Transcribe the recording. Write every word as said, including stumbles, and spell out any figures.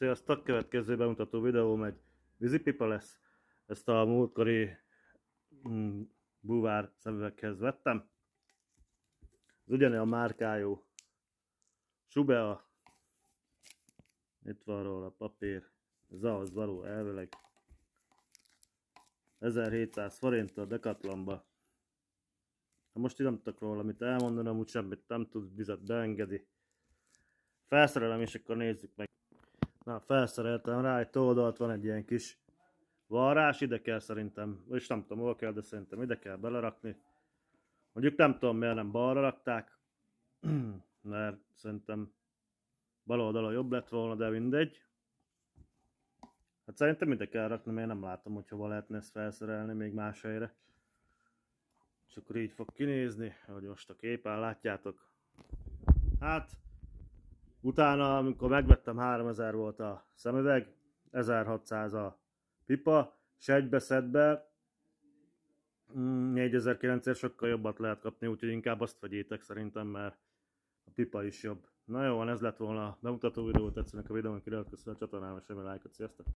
Sziasztok! Következő bemutató videóm egy vízipipa lesz. Ezt a múltkori mm, búvár szemüveghez vettem. Ez ugyanolyan márkájú Subea. Itt van róla papír. Ez ahhoz való elvileg. ezerhétszáz forint a Decathlonba. Most így nem tudok róla mit elmondani, amúgy semmit nem tud, vizet beengedi. Felszerelem és akkor nézzük meg. Na, felszereltem rá egy oldalt, van egy ilyen kis varrás, ide kell szerintem, és nem tudom hol kell, de szerintem ide kell belerakni. Mondjuk nem tudom miért nem balra rakták, mert szerintem bal oldalon jobb lett volna, de mindegy. Hát szerintem ide kell rakni, mert nem látom, hogy hova lehetne ezt felszerelni még más helyre. És akkor így fog kinézni, ahogy most a képen látjátok. Hát, utána, amikor megvettem, háromezer volt a szemüveg, ezerhatszáz a pipa, és egybeszedbe négyezer-kilencszáz sokkal jobbat lehet kapni, úgyhogy inkább azt vegyétek szerintem, mert a pipa is jobb. Na jó van, ez lett volna a bemutató videó, tetszenek a videón, kiratkozz a csatornámra, semmi lájkot, sziasztok!